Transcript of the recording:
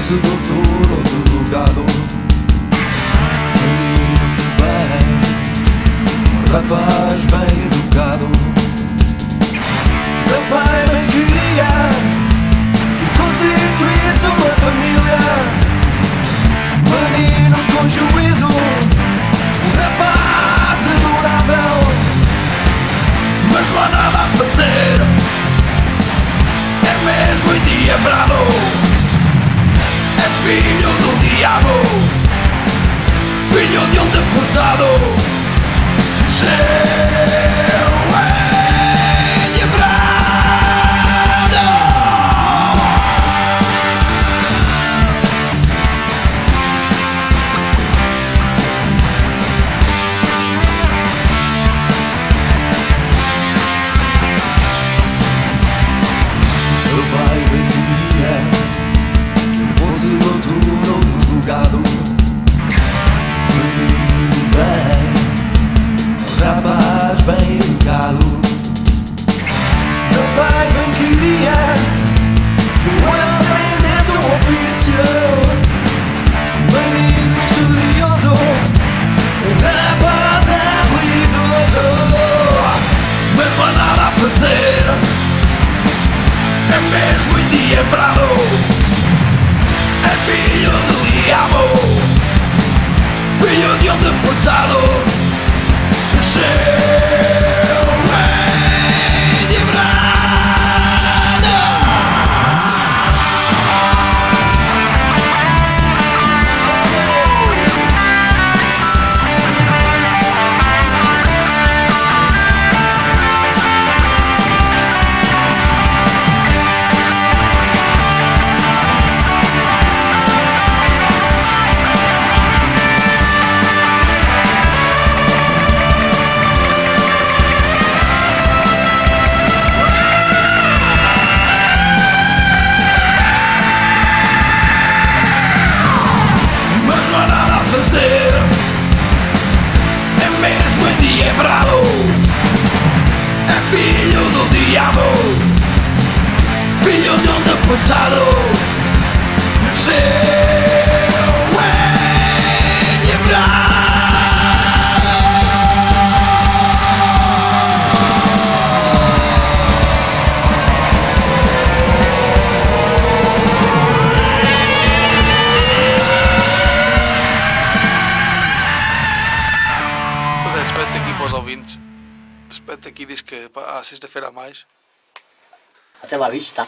fosse doutor ou drogado, menino bem, rapaz bem educado. Meu pai bem queria que constituísse uma família, menino com juízo, rapaz adorável. Mas não há nada a fazer, é mesmo endiabrado, é filho do diabo, filho de um deputado. Seu endiabrado. Meu pai bem queria que fosse doutor ou drogado, menino bem, rapaz bem educado. Meu pai bem queria que eu aprendesse um ofício, menino estudioso, rapaz habilidoso. Mas não há nada a fazer, é mesmo endiabrado, é filho do diabo, filho de um deputado. Seu endiabrado. É mesmo endiabrado, é filho do diabo, filho de um deputado. Seu endiabrado. Despede-te aqui para os ouvintes. Despede-te aqui e diz que pá, sexta-feira a mais. Até lá vista.